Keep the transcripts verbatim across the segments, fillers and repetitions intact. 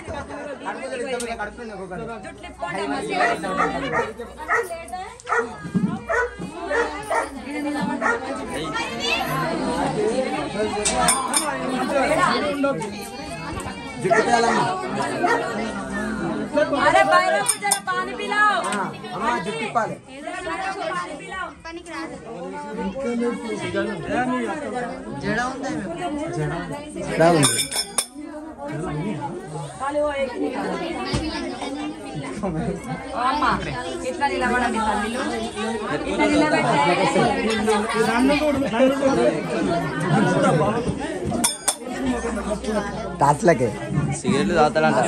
अरे बाहर जरा पानी पिलाओ जुट्टी पाले पानी पिलाओ जड़ा होता है जड़ा खाली वो एक अम्मा कितना నిలబడండి తల్లిలు ఇట్లా నిలబెట్టాలి తాట్లకే సిగరెట్లు తాగుతాడంట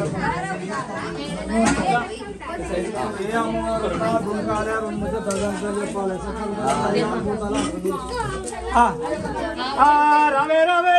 రావే రావే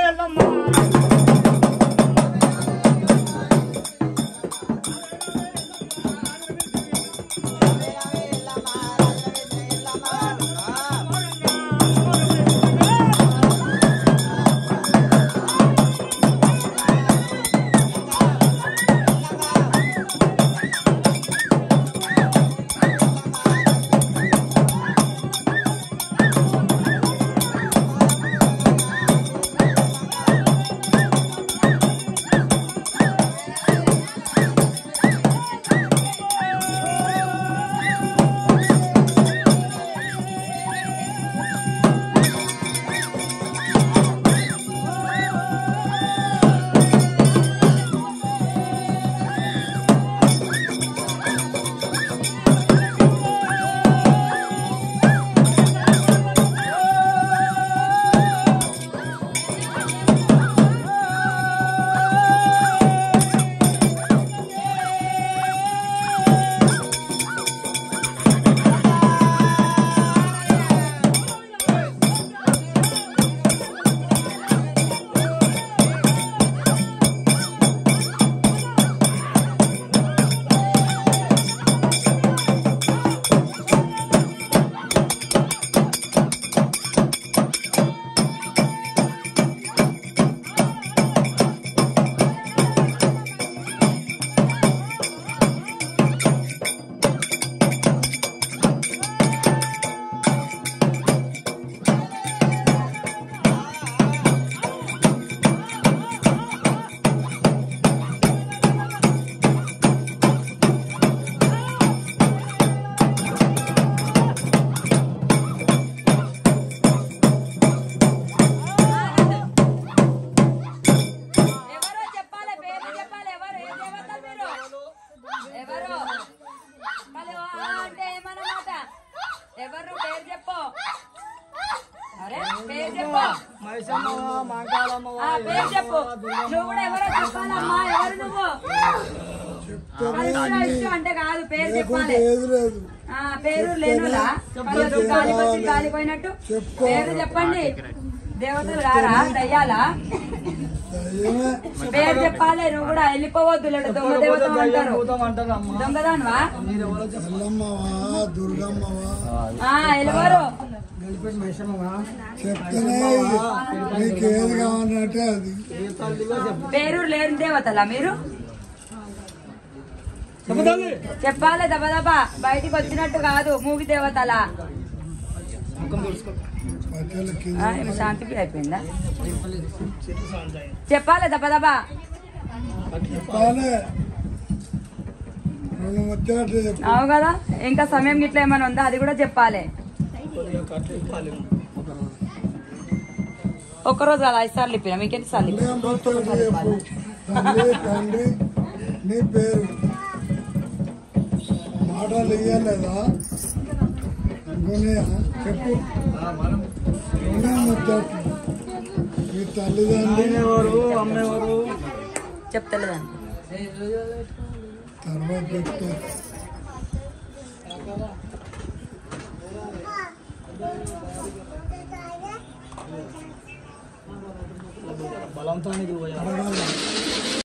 అంటే కాదు పేరు చెప్పాలి పేరు లేనులా గాలి గాలిపోయినట్టు పేరు చెప్పండి దేవతలు రారా దయ్యాలా పేరు చెప్పాలి నువ్వు కూడా వెళ్ళిపోవద్దు లేడు దొంగ దేవత అంటారు దొంగదాన్వా వెళ్ళవారు పేరు లేని దేవతలా మీరు చెప్పాలి దబదబా బయటికి వచ్చినట్టు కాదు మూగి దేవతలా శాంతికి అయిపోయిందా చెప్పాలి దబదబా అవు కదా ఇంకా సమయం గిట్లా ఏమైనా ఉందా అది కూడా చెప్పాలి ఒక్కరోజు కదా ఐదు సార్లు ఇప్పినా మీకెన్ని సార్లు నీ పేరు మాటలు ఇయ్యలేదా చెప్పు మీ తల్లిదండ్రులు అమ్మేవారు చెప్తలేదండి తర్వాత చెప్తా బలవంతానికి